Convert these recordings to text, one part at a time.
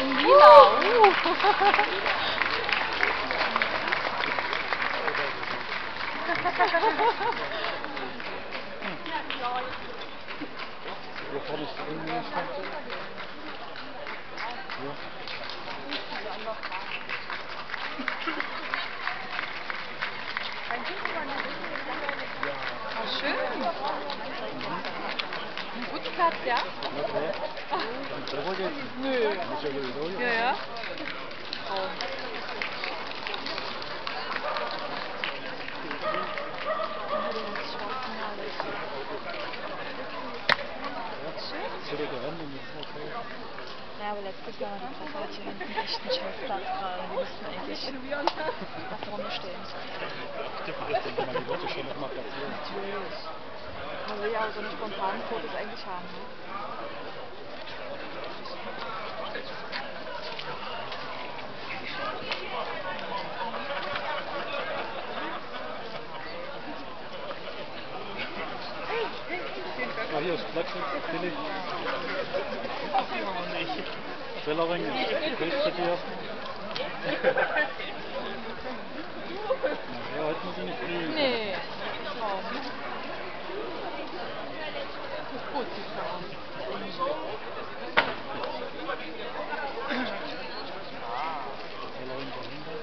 In Lila. Hier vorne ist die Innenminister. Hier. Oh, schön. Gut Platz, ja? Okay. Kann ich selber gehen? Nö. Muss ja sowieso hier. Ja, ja. Oh. Zu der Gewandung ist okay. Ja, aber letztes Jahr die Presse hat hier hinten echt einen Scheißplatz gerade. Die müssten eigentlich da vorne stehen. Stimmt, ich denke mal, die Leute schon noch mal platzieren. Natürlich. Man will ja auch so eine spontanen Fotos eigentlich haben. Ne? Ah, hier ist Platz, billig. Schwellering, grüß zu dir. Ja, heute muss ich nicht fliegen. Nee. Traum. Gut, sieht es aus. Schwellering dahinter.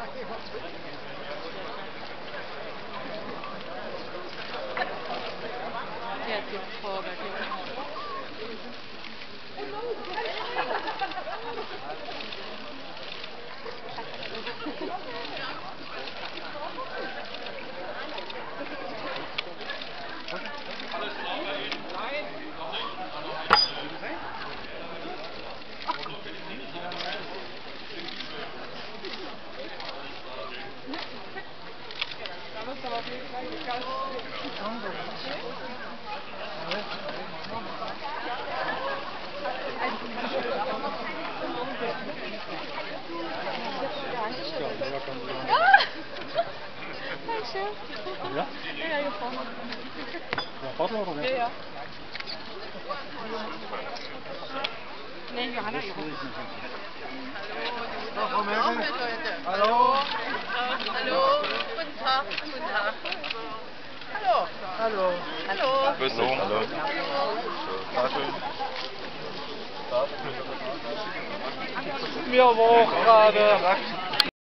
Jetzt geht's vorwärts. Dankeschön. Ja? Ja, hier vorne. Ja, warte mal, oder? Ja. Nee, Johanna, Das will ich nicht. Frau Merkel. Hallo. Hallo. Guten Tag. Guten Tag. Hallo. Hallo. Hallo. Grüß dich. Hallo. Mir aber auch gerade.